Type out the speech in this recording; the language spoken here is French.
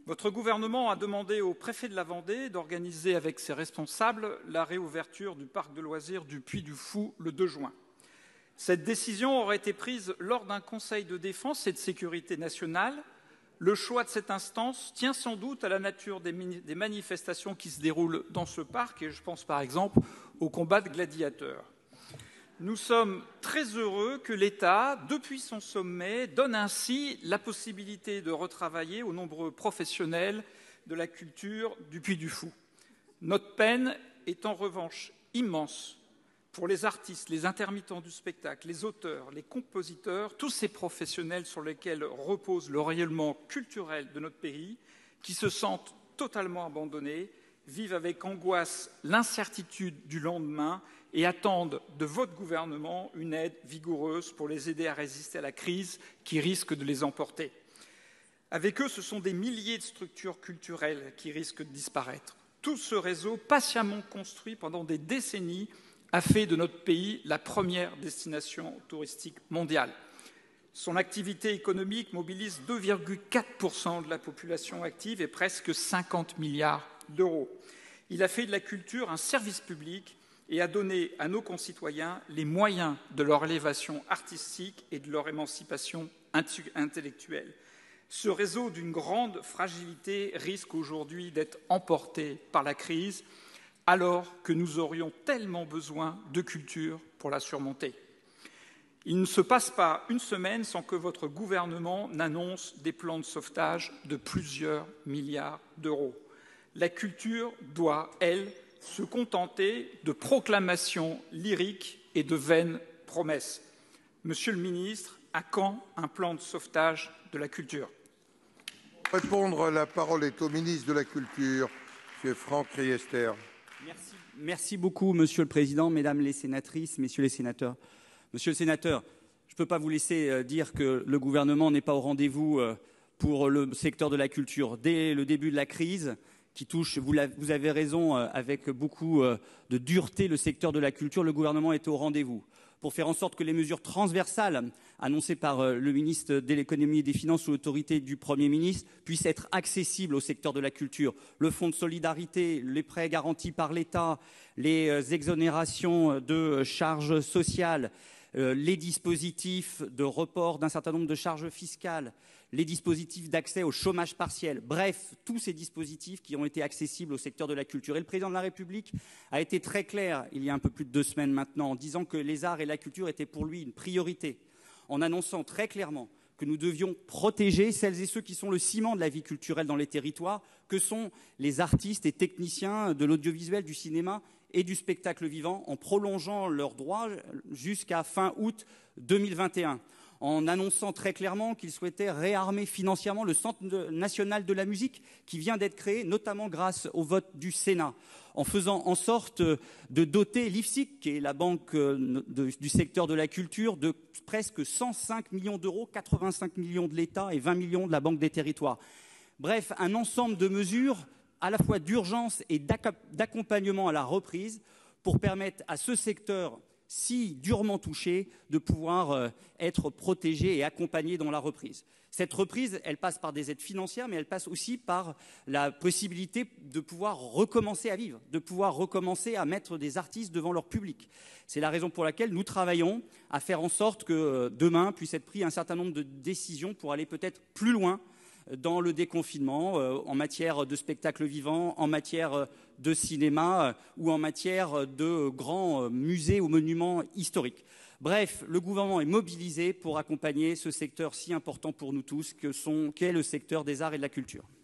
Votre gouvernement a demandé au préfet de la Vendée d'organiser avec ses responsables la réouverture du parc de loisirs du Puy du Fou le 2 juin. Cette décision aurait été prise lors d'un conseil de défense et de sécurité nationale. Le choix de cette instance tient sans doute à la nature des manifestations qui se déroulent dans ce parc, et je pense par exemple au combat de gladiateurs. Nous sommes très heureux que l'État, depuis son sommet, donne ainsi la possibilité de retravailler aux nombreux professionnels de la culture du Puy du Fou. Notre peine est en revanche immense pour les artistes, les intermittents du spectacle, les auteurs, les compositeurs, tous ces professionnels sur lesquels repose le rayonnement culturel de notre pays, qui se sentent totalement abandonnés, vivent avec angoisse l'incertitude du lendemain et attendent de votre gouvernement une aide vigoureuse pour les aider à résister à la crise qui risque de les emporter. Avec eux, ce sont des milliers de structures culturelles qui risquent de disparaître. Tout ce réseau, patiemment construit pendant des décennies, a fait de notre pays la première destination touristique mondiale. Son activité économique mobilise 2,4% de la population active et presque 50 milliards d'euros. Il a fait de la culture un service public et a donné à nos concitoyens les moyens de leur élévation artistique et de leur émancipation intellectuelle. Ce réseau d'une grande fragilité risque aujourd'hui d'être emporté par la crise, alors que nous aurions tellement besoin de culture pour la surmonter. Il ne se passe pas une semaine sans que votre gouvernement n'annonce des plans de sauvetage de plusieurs milliards d'euros. La culture doit, elle, se contenter de proclamations lyriques et de vaines promesses. Monsieur le ministre, à quand un plan de sauvetage de la culture? Pour répondre, la parole est au ministre de la Culture, M. Franck Riester. Merci beaucoup, Monsieur le Président, Mesdames les sénatrices, Messieurs les sénateurs. Monsieur le sénateur, je ne peux pas vous laisser dire que le gouvernement n'est pas au rendez-vous pour le secteur de la culture. Dès le début de la crise, qui touche, vous avez raison, avec beaucoup de dureté, le secteur de la culture, le gouvernement est au rendez-vous pour faire en sorte que les mesures transversales annoncées par le ministre de l'économie et des finances sous l'autorité du Premier ministre puissent être accessibles au secteur de la culture. Le fonds de solidarité, les prêts garantis par l'État, les exonérations de charges sociales, les dispositifs de report d'un certain nombre de charges fiscales, les dispositifs d'accès au chômage partiel, bref, tous ces dispositifs qui ont été accessibles au secteur de la culture. Et le président de la République a été très clair, il y a un peu plus de 2 semaines maintenant, en disant que les arts et la culture étaient pour lui une priorité, en annonçant très clairement que nous devions protéger celles et ceux qui sont le ciment de la vie culturelle dans les territoires, que sont les artistes et techniciens de l'audiovisuel, du cinéma et du spectacle vivant, en prolongeant leurs droits jusqu'à fin août 2021. En annonçant très clairement qu'il souhaitait réarmer financièrement le Centre national de la musique qui vient d'être créé, notamment grâce au vote du Sénat, en faisant en sorte de doter l'IFSIC, qui est la banque du secteur de la culture, de presque 105 millions d'euros, 85 millions de l'État et 20 millions de la Banque des territoires. Bref, un ensemble de mesures à la fois d'urgence et d'accompagnement à la reprise pour permettre à ce secteur si durement touché, de pouvoir être protégé et accompagné dans la reprise. Cette reprise, elle passe par des aides financières, mais elle passe aussi par la possibilité de pouvoir recommencer à vivre, de pouvoir recommencer à mettre des artistes devant leur public. C'est la raison pour laquelle nous travaillons à faire en sorte que demain puisse être pris un certain nombre de décisions pour aller peut-être plus loin dans le déconfinement, en matière de spectacle vivant, en matière de cinéma ou en matière de grands musées ou monuments historiques. Bref, le gouvernement est mobilisé pour accompagner ce secteur si important pour nous tous qu'est le secteur des arts et de la culture.